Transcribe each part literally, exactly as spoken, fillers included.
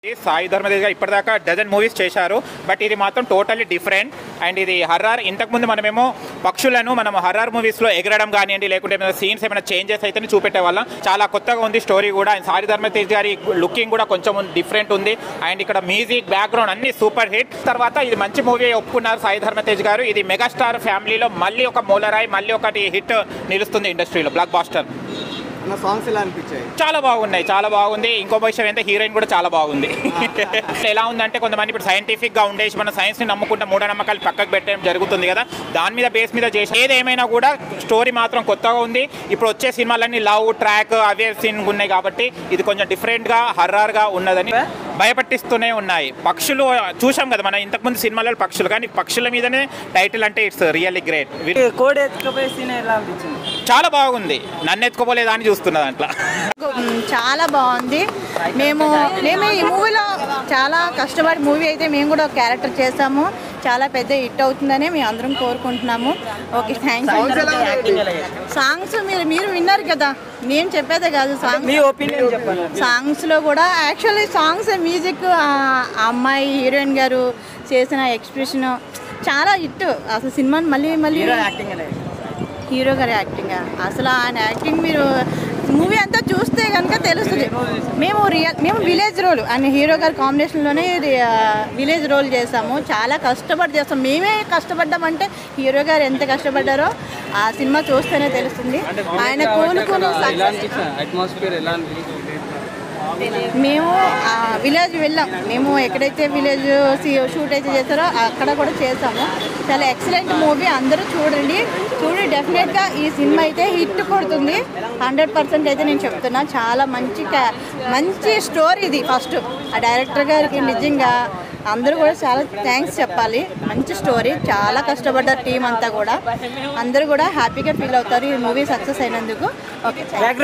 సాయి ధర్మ తేజ్ గారు ఇప్పటిదాకా డజన్ మూవీస్ చేశారు, బట్ ఇది మాత్రం టోటల్లీ డిఫరెంట్. అండ్ ఇది హర్రర్. ఇంతకుముందు మనమేమో పక్షులను మనం హర్రర్ మూవీస్లో ఎగరడం కానివ్వండి, లేకుంటే ఏమైనా సీన్స్ ఏమైనా చేంజెస్ అయితే చూపెట్టే వాళ్ళం. చాలా కొత్తగా ఉంది స్టోరీ కూడా. అండ్ సాయి ధర్మ తేజ్ గారి లుకింగ్ కూడా కొంచెం డిఫరెంట్ ఉంది. అండ్ ఇక్కడ మ్యూజిక్, బ్యాక్గ్రౌండ్ అన్ని సూపర్ హిట్. తర్వాత ఇది మంచి మూవీ ఒప్పుకున్నారు సాయి ధర్మ తేజ్ గారు. ఇది మెగాస్టార్ ఫ్యామిలీలో మళ్ళీ ఒక మూలరాయి, మళ్ళీ ఒకటి హిట్ నిలుస్తుంది ఇండస్ట్రీలో, బ్లాక్ బాస్టర్. సాంగ్స్ ఎలా అనిపించాయి? చాలా బాగున్నాయి, చాలా బాగుంది. ఇంకో విషయం ఏంటంటే హీరోయిన్ కూడా చాలా బాగుంది. ఎలా ఉందంటే కొంతమంది ఇప్పుడు సైంటిఫిక్ గా ఉండేసి మన సైన్స్ ని నమ్ముకుంటే మూఢనమ్మకాలు పక్కకు పెట్టడం జరుగుతుంది కదా, దాని మీద బేస్ మీద చేసి ఏదేమైనా కూడా స్టోరీ మాత్రం కొత్తగా ఉంది. ఇప్పుడు వచ్చే సినిమాలన్నీ లవ్ ట్రాక్ అవే సీన్ ఉన్నాయి కాబట్టి ఇది కొంచెం డిఫరెంట్ గా హర్రర్ గా ఉన్నదని భయపట్టిస్తూనే ఉన్నాయి. పక్షులు చూసాం కదా మనం ఇంతకుముందు సినిమాలలో పక్షులు, కానీ పక్షుల మీదనే టైటిల్ అంటే ఇట్స్ రియల్లీ గ్రేట్. చాలా బాగుంది. నన్ను ఎత్తుకోపోలేదా అని చూస్తున్నా దాంట్లో. చాలా బాగుంది. మేము మేము ఈ మూవీలో చాలా కష్టపడి మూవీ అయితే మేము కూడా ఒక క్యారెక్టర్ చేసాము. చాలా పెద్ద హిట్ అవుతుందని మేము అందరం కోరుకుంటున్నాము. Okay, thank you. సాంగ్స్ మీరు మీరు విన్నారు కదా, నేను చెప్పేదే కాదు. సాంగ్స్ సాంగ్స్లో కూడా యాక్చువల్లీ సాంగ్స్, మ్యూజిక్, అమ్మాయి హీరోయిన్ గారు చేసిన ఎక్స్ప్రెషన్ చాలా హిట్. అసలు సినిమాని మళ్ళీ మళ్ళీ హీరో గారి యాక్టింగ్, అసలు ఆయన యాక్టింగ్ మీరు మూవీ అంతా చూస్తే కనుక తెలుస్తుంది. మేము రియల్ మేము విలేజ్ రోల్ అని హీరో గారి కాంబినేషన్లోనే విలేజ్ రోల్ చేసాము. చాలా కష్టపడి చేస్తాం. మేమే కష్టపడ్డామంటే హీరో గారు ఎంత కష్టపడ్డారో ఆ సినిమా చూస్తేనే తెలుస్తుంది. ఆయన కోలుకుని మేము విలేజ్ వెళ్ళాం. మేము ఎక్కడైతే విలేజ్ షూట్ అయితే చేస్తారో అక్కడ కూడా చేసాము. చాలా ఎక్సలెంట్ మూవీ. అందరూ చూడండి, చూడండి. డెఫినెట్గా ఈ సినిమా అయితే హిట్ కొడుతుంది హండ్రెడ్ పర్సెంట్ అయితే నేను చెప్తున్నా. చాలా మంచి మంచి స్టోరీ ఇది. ఫస్ట్ ఆ డైరెక్టర్ గారికి నిజంగా అందరూ కూడా చాలా థ్యాంక్స్ చెప్పాలి. మంచి స్టోరీ, చాలా కష్టపడ్డారు టీం అంతా కూడా. అందరూ కూడా హ్యాపీగా ఫీల్ అవుతారు ఈ మూవీ సక్సెస్ అయినందుకు. ఓకే,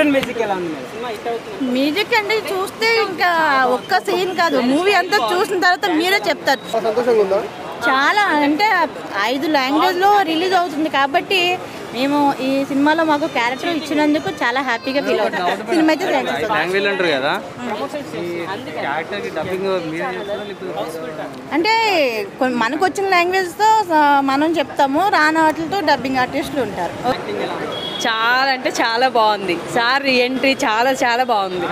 మ్యూజిక్ అండి చూస్తే ఇంకా ఒక్క సీన్ కాదు, మూవీ అంతా చూసిన తర్వాత మీరే చెప్తారు. చాలా అంటే ఐదు లాంగ్వేజ్లో రిలీజ్ అవుతుంది కాబట్టి మేము ఈ సినిమాలో మాకు క్యారెక్టర్ ఇచ్చినందుకు చాలా హ్యాపీగా ఫీల్ అవుతాం. సినిమా అయితే అంటే మనకు వచ్చిన లాంగ్వేజ్తో మనం చెప్తాము, రాని వాటితో డబ్బింగ్ ఆర్టిస్టులు ఉంటారు. చాలా అంటే చాలా బాగుంది సార్. ఎంట్రీ చాలా చాలా బాగుంది.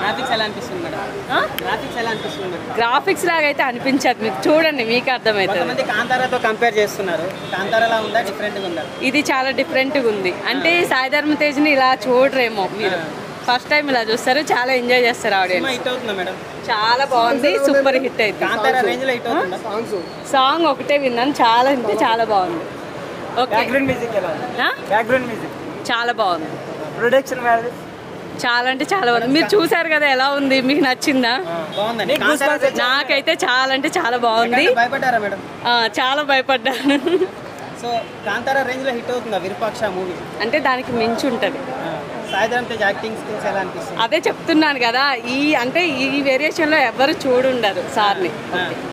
గ్రాఫిక్స్ లాగా అయితే అనిపించదు, మీకు చూడండి మీకు అర్థమవుతుంది. కాంతారాతో కంపేర్ చేస్తున్నారు, కాంతారాలా ఉందా డిఫరెంట్గా ఉందా? ఇది చాలా డిఫరెంట్గా ఉంది. అంటే సాయి ధర్మ తేజ్ని ఇలా చూడరేమో మీరు, ఫస్ట్ టైం ఇలా చూస్తారు, చాలా ఎంజాయ్ చేస్తారు ఆడియన్స్. చాలా బాగుంది, సూపర్ హిట్ అయితే. సాంగ్ ఒకటే విన్నాను, చాలా అంటే చాలా బాగుంది. ఓకే, చాలా బాగుంది. ప్రొడక్షన్ చాలా అంటే చాలా బాగుంది. మీరు చూసారు కదా ఎలా ఉంది, మీకు నచ్చిందా? నాకైతే చాలా అంటే చాలా బాగుంది. చాలా భయపడ్డాను. సో కాంతారా రేంజ్ లో హిట్ అవుతుందా విరూపాక్ష మూవీ? అంటే దానికి మించి ఉంటుంది. సాయి ధరమ్ తేజ్ యాక్టింగ్ స్కిల్స్ ఎలా అనిపిస్తుంది? అదే చెప్తున్నాను కదా, ఈ అంటే ఈ వేరియేషన్ లో ఎవరు చూడుండరు సార్ని.